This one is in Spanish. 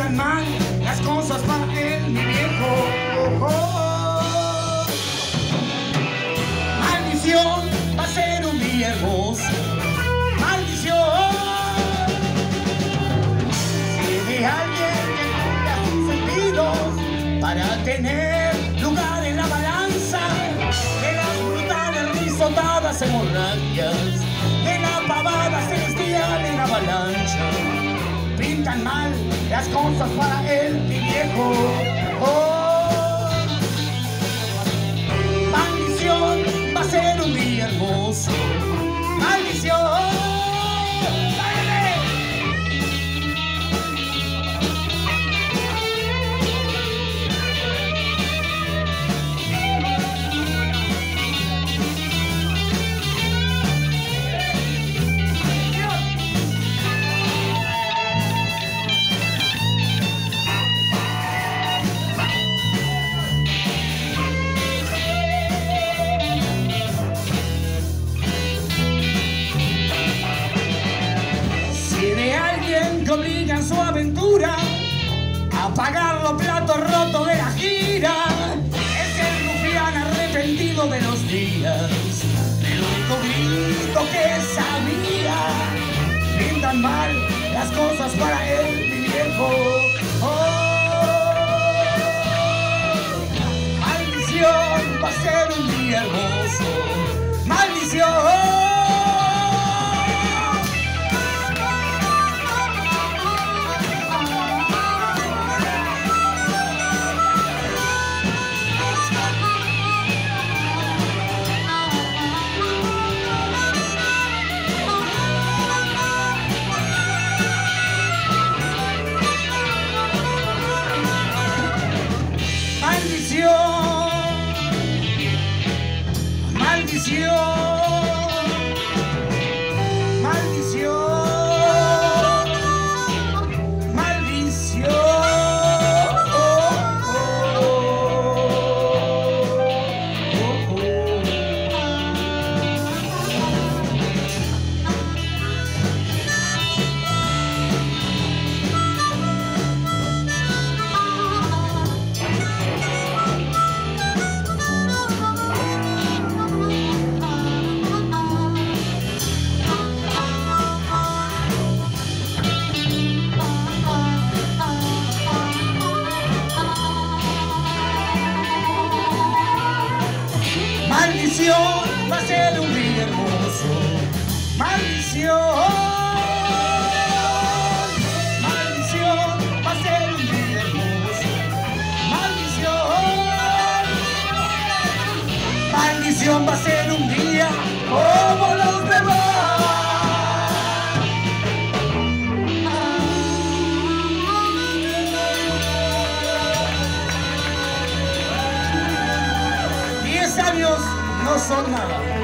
Pintan mal las cosas para él, mi viejo. Maldición, va a ser un día hermoso. Maldición. Si de alguien que tenga sus sentidos para tener lugar en la balanza de las brutales risotadas hemorragias, de la pavada celestial en avalancha. Pintan mal las cosas para él, mi viejo. Maldición, va a ser un día hermoso. Maldición. Que obligan su aventura a pagar los platos rotos de la gira. Es el rufián arrepentido de los días, el único grito que sabía. Pintan mal las cosas para él, mi viejo. Maldición, va a ser un día hermoso. Maldición. Maldición, maldición, maldición, maldición, va a ser un día hermoso. Maldición, maldición, va a ser un día hermoso. Maldición, maldición, va a ser un día como los demás. Años no son nada.